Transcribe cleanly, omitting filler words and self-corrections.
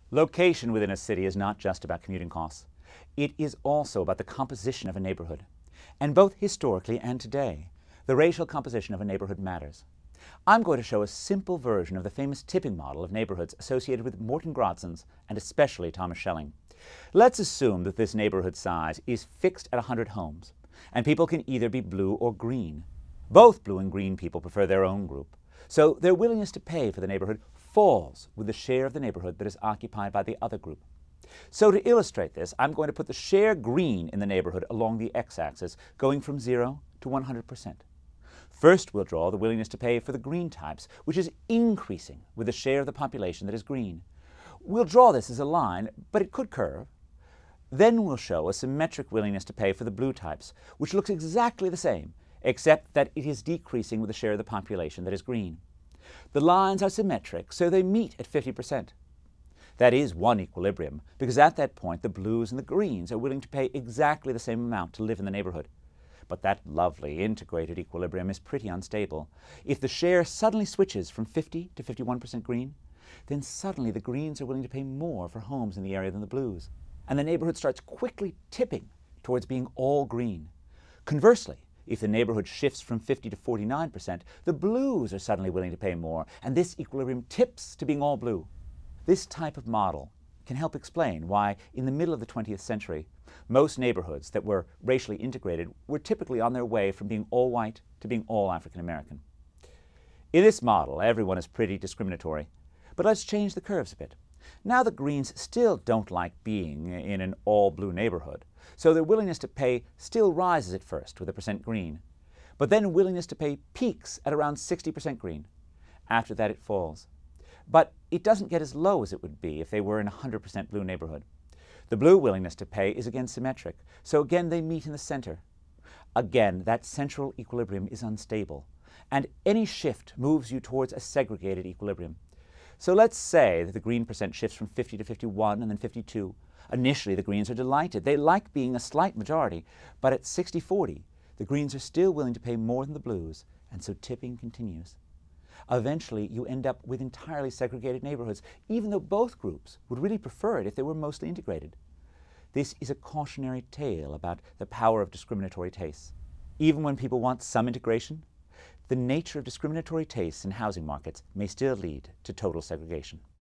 Location within a city is not just about commuting costs. It is also about the composition of a neighborhood. And both historically and today, the racial composition of a neighborhood matters. I'm going to show a simple version of the famous tipping model of neighborhoods associated with Morton Grodzins and especially Thomas Schelling. Let's assume that this neighborhood size is fixed at 100 homes, and people can either be blue or green. Both blue and green people prefer their own group, so their willingness to pay for the neighborhood falls with the share of the neighborhood that is occupied by the other group. So to illustrate this, I'm going to put the share green in the neighborhood along the x-axis, going from 0 to 100%. First, we'll draw the willingness to pay for the green types, which is increasing with the share of the population that is green. We'll draw this as a line, but it could curve. Then we'll show a symmetric willingness to pay for the blue types, which looks exactly the same, except that it is decreasing with the share of the population that is green. The lines are symmetric, so they meet at 50%. That is one equilibrium, because at that point the blues and the greens are willing to pay exactly the same amount to live in the neighborhood. But that lovely integrated equilibrium is pretty unstable. If the share suddenly switches from 50 to 51% green, then suddenly the greens are willing to pay more for homes in the area than the blues, and the neighborhood starts quickly tipping towards being all green. Conversely, if the neighborhood shifts from 50 to 49%, the blues are suddenly willing to pay more, and this equilibrium tips to being all blue. This type of model can help explain why, in the middle of the 20th century, most neighborhoods that were racially integrated were typically on their way from being all white to being all African American. In this model, everyone is pretty discriminatory, but let's change the curves a bit. Now the greens still don't like being in an all-blue neighborhood, so their willingness to pay still rises at first with a percent green, but then willingness to pay peaks at around 60% green. After that it falls. But it doesn't get as low as it would be if they were in a 100% blue neighborhood. The blue willingness to pay is again symmetric, so again they meet in the center. Again, that central equilibrium is unstable, and any shift moves you towards a segregated equilibrium. So let's say that the green percent shifts from 50 to 51 and then 52. Initially the greens are delighted. They like being a slight majority, but at 60-40, the greens are still willing to pay more than the blues, and so tipping continues. Eventually, you end up with entirely segregated neighborhoods, even though both groups would really prefer it if they were mostly integrated. This is a cautionary tale about the power of discriminatory tastes. Even when people want some integration, the nature of discriminatory tastes in housing markets may still lead to total segregation.